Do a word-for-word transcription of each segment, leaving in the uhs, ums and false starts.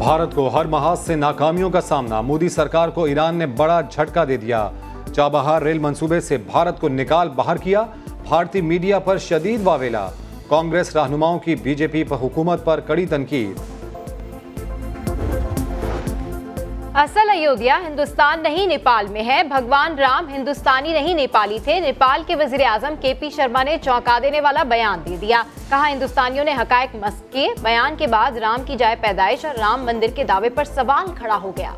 भारत को हर महाज से नाकामियों का सामना, मोदी सरकार को ईरान ने बड़ा झटका दे दिया। चाबहार रेल मंसूबे से भारत को निकाल बाहर किया। भारतीय मीडिया पर शदीद वावेला। कांग्रेस रहनुमाओं की बीजेपी पर हुकूमत पर कड़ी तनकीद। असल अयोध्या हिंदुस्तान नहीं नेपाल में है। भगवान राम हिंदुस्तानी नहीं नेपाली थे। नेपाल के वजीर आजम के पी शर्मा ने चौंका देने वाला बयान दे दिया। कहा हिंदुस्तानियों ने हकायक मस्क किए। बयान के बाद राम की जाए पैदाइश और राम मंदिर के दावे पर सवाल खड़ा हो गया।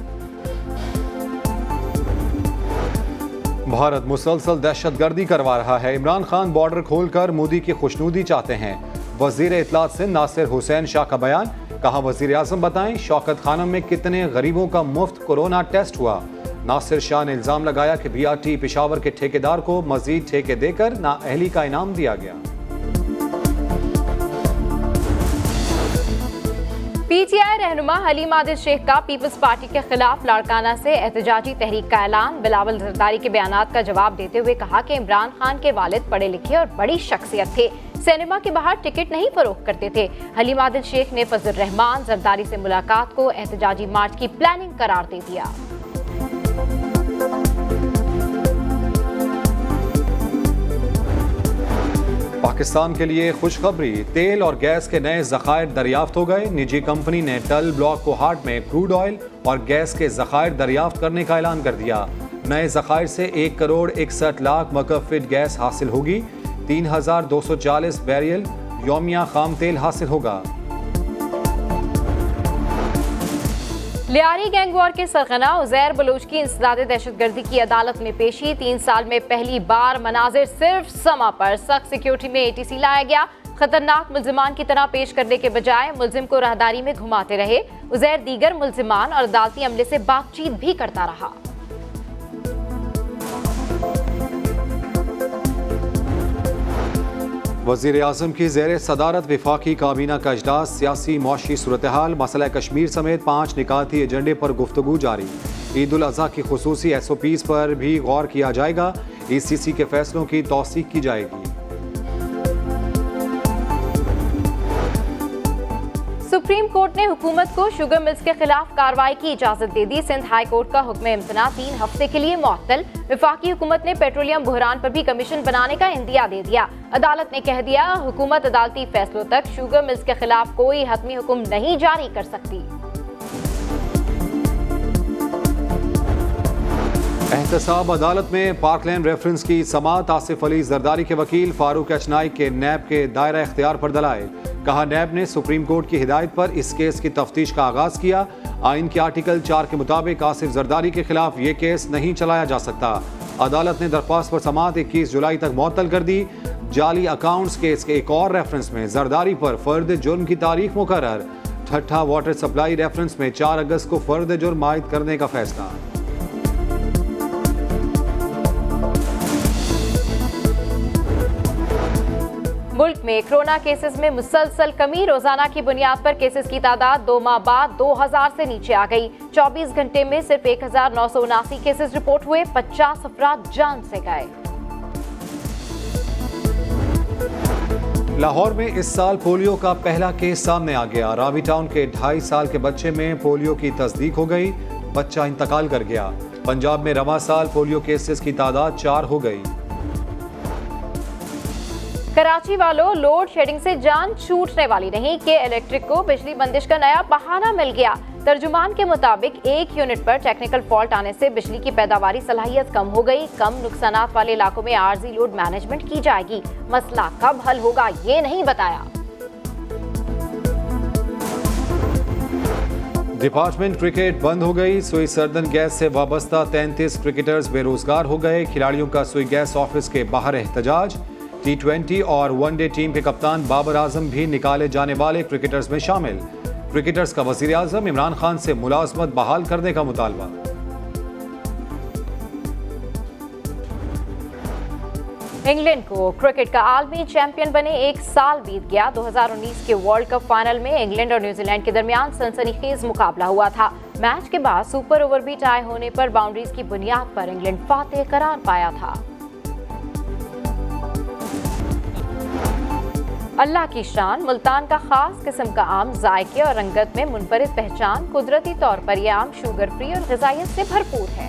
भारत मुसलसल दहशतगर्दी करवा रहा है। इमरान खान बॉर्डर खोलकर मोदी की खुशनुदी चाहते हैं। वजीर इत्तलात सिंध नासिर हुसैन शाह का बयान। कहा वजीर आजम बताएं शौकत खानम में कितने गरीबों का मुफ्त कोरोना टेस्ट हुआ। नासिर शाह ने इल्जाम लगाया कि बीआरटी पेशावर के ठेकेदार को मजीद ठेके देकर नाअहली का इनाम दिया गया। पीटीआई रहनुमा हलीम आदिल शेख का पीपल्स पार्टी के खिलाफ लाड़काना से एहतजाजी तहरीक का ऐलान। बिलावल जरदारी के बयानात का जवाब देते हुए कहा कि इमरान खान के वालिद पढ़े लिखे और बड़ी शख्सियत थे। सिनेमा के बाहर टिकट नहीं फरोख्त करते थे। हलीम आदिल शेख ने फजल रहमान जरदारी से मुलाकात को एहतजाजी मार्च की प्लानिंग करार दे दिया। पाकिस्तान के लिए खुशखबरी, तेल और गैस के नए ज़खायर दरियाफ्त हो गए। निजी कंपनी ने टल ब्लॉक कोहाट में क्रूड ऑयल और गैस के ज़खायर दरियाफ्त करने का ऐलान कर दिया। नए ज़खायर से एक करोड़ इकसठ लाख मकफ फीट गैस हासिल होगी। तीन हजार दो सौ चालीस बैरियल योमिया खाम तेल हासिल होगा। लियारी गैंग वॉर के सरगना उजैर बलोच की इंसदाद दहशतगर्दी की अदालत में पेशी। तीन साल में पहली बार मनाजिर सिर्फ समा पर सख्त सिक्योरिटी में एटीसी लाया गया। खतरनाक मुल्जिमान की तरह पेश करने के बजाय मुल्जिम को राहदारी में घुमाते रहे। उजैर दीगर मुल्जिमान और अदालती अमले से बातचीत भी करता रहा। वज़ीर आज़म की ज़ेर सदारत वफाकी काबीना का इजलास। सियासी मुआशी सूरत हाल, मसला कश्मीर समेत पाँच निकाती एजेंडे पर गुफ्तगू जारी। ईद उल अज़हा की खुसूसी एस ओ पीज़ पर भी गौर किया जाएगा। ई सी सी के फैसलों की तौसीक की जाएगी। सुप्रीम कोर्ट ने हुकूमत को शुगर मिल्स के खिलाफ कार्रवाई की इजाजत दे दी। सिंध हाई कोर्ट का हुक्म इम्तना तीन हफ्ते के लिए मुअत्तल। वफाकी हुकूमत ने पेट्रोलियम बहरान पर भी कमीशन बनाने का इंदिया दे दिया। अदालत ने कह दिया हुकूमत अदालती फैसलों तक शुगर मिल्स के खिलाफ कोई हतमी हुक्म नहीं जारी कर सकती। एहतसाब अदालत में पार्कलैंड रेफरेंस की समाअत। आसिफ अली जरदारी के वकील फारूक एचनाई के नैब के दायरा इख्तियार पर दलाए। कहा नैब ने सुप्रीम कोर्ट की हिदायत पर इस केस की तफ्तीश का आगाज किया। आइन के आर्टिकल चार के मुताबिक आसिफ जरदारी के खिलाफ ये केस नहीं चलाया जा सकता। अदालत ने दरख्वास्त पर समाअत इक्कीस जुलाई तक मुअत्तल कर दी। जाली अकाउंट्स केस के एक और रेफरेंस में जरदारी पर फर्द जुर्म की तारीख मुकर्रर। ठट्ठा वाटर सप्लाई रेफरेंस में चार अगस्त को फर्द जुर्म आयद करने का फैसला। मुल्क में कोरोना केसेस में मुसलसल कमी। रोजाना की बुनियाद पर केसेस की तादाद दो माह बाद दो हजार से नीचे आ गई। चौबीस घंटे में सिर्फ एक हजार नौ सौ उनासी केसेस रिपोर्ट हुए। पचास अफराद जान से गए। लाहौर में इस साल पोलियो का पहला केस सामने आ गया। रावी टाउन के ढाई साल के बच्चे में पोलियो की तस्दीक हो गई। बच्चा इंतकाल कर गया। पंजाब में रवा साल पोलियो केसेस की तादाद चार हो गई। कराची वालों, लोड शेडिंग से जान छूटने वाली नहीं कि इलेक्ट्रिक को बिजली बंदिश का नया बहाना मिल गया। तर्जुमान के मुताबिक एक यूनिट पर टेक्निकल फॉल्ट आने से बिजली की पैदावारी सलाहियत कम हो गई। कम नुकसानात वाले इलाकों में आर्जी लोड मैनेजमेंट की जाएगी। मसला कब हल होगा ये नहीं बताया। डिपार्टमेंट क्रिकेट बंद हो गई। सुई सर्दन गैस से वाबस्ता तैंतीस क्रिकेटर्स बेरोजगार हो गए। खिलाड़ियों का सुई गैस ऑफिस के बाहर एहतजाज। टी ट्वेंटी और वनडे टीम के कप्तान बाबर आजम भी निकाले जाने वाले क्रिकेटर्स में शामिल। क्रिकेटर्स का वजीर आजम इमरान खान से मुलाजमत बहाल करने का मुतालबा। इंग्लैंड को क्रिकेट का आलमी चैंपियन बने एक साल बीत गया। दो हजार उन्नीस के वर्ल्ड कप फाइनल में इंग्लैंड और न्यूजीलैंड के दरमियान सनसनीखेज मुकाबला हुआ था। मैच के बाद सुपर ओवर भी टाई होने पर बाउंड्रीज की बुनियाद पर इंग्लैंड फातेह करार पाया था। अल्लाह की शान, मुल्तान का खास किस्म का आम जायके और रंगत में मुनफरिद पहचान, कुदरती तौर पर यह आम शुगर फ्री और ग़िज़ाइयत से भरपूर है।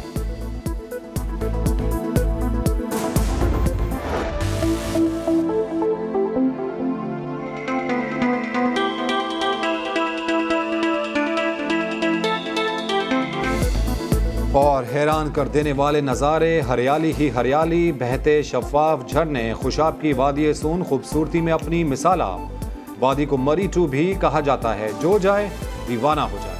और हैरान कर देने वाले नज़ारे, हरियाली ही हरियाली, बहते शफाफ झरने, खुशाब की वादी सून खूबसूरती में अपनी मिसाला। वादी को मरी टू भी कहा जाता है, जो जाए दीवाना हो जाए।